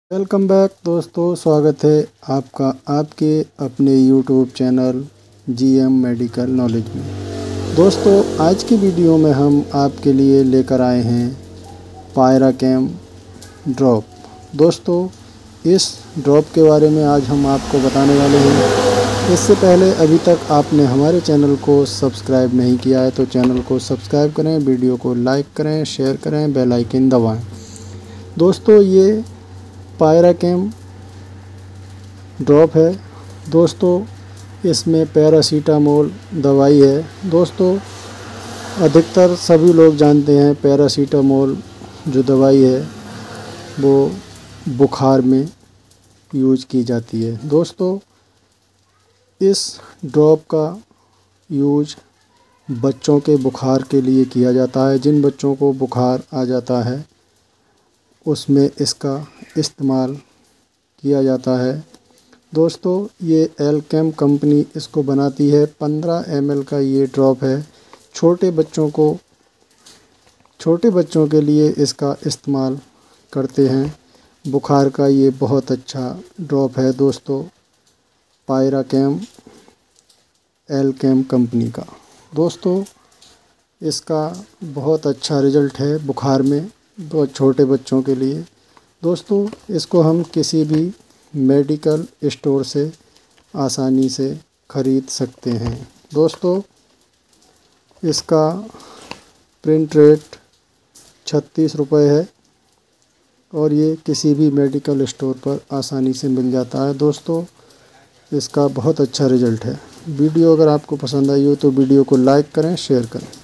Welcome back दोस्तों, स्वागत है आपका आपके अपने YouTube channel GM medical knowledge में। दोस्तों, आज की वीडियो में हम आपके लिए लेकर आए हैं पायराकेम ड्रॉप। दोस्तों, इस ड्रॉप के बारे में आज हम आपको बताने वाले हैं। इससे पहले अभी तक आपने हमारे चैनल को सब्सक्राइब नहीं किया है तो चैनल को सब्सक्राइब करें, वीडियो को लाइक करें, शेयर करें, बेल आइकन दबाएँ। दोस्तों, ये पायराकेम ड्रॉप है। दोस्तों, इसमें पैरासीटामोल दवाई है। दोस्तों, अधिकतर सभी लोग जानते हैं पैरासीटामोल जो दवाई है वो बुखार में यूज की जाती है। दोस्तों, इस ड्रॉप का यूज बच्चों के बुखार के लिए किया जाता है। जिन बच्चों को बुखार आ जाता है उसमें इसका इस्तेमाल किया जाता है। दोस्तों, ये एल्केम कंपनी इसको बनाती है। 15 ml का ये ड्रॉप है। छोटे बच्चों के लिए इसका इस्तेमाल करते हैं। बुखार का ये बहुत अच्छा ड्रॉप है दोस्तों, पायराकेम एल्केम कंपनी का। दोस्तों, इसका बहुत अच्छा रिज़ल्ट है बुखार में, बहुत छोटे बच्चों के लिए। दोस्तों, इसको हम किसी भी मेडिकल स्टोर से आसानी से ख़रीद सकते हैं। दोस्तों, इसका प्रिंट रेट 36 रुपये है और ये किसी भी मेडिकल स्टोर पर आसानी से मिल जाता है। दोस्तों, इसका बहुत अच्छा रिज़ल्ट है। वीडियो अगर आपको पसंद आई हो तो वीडियो को लाइक करें, शेयर करें।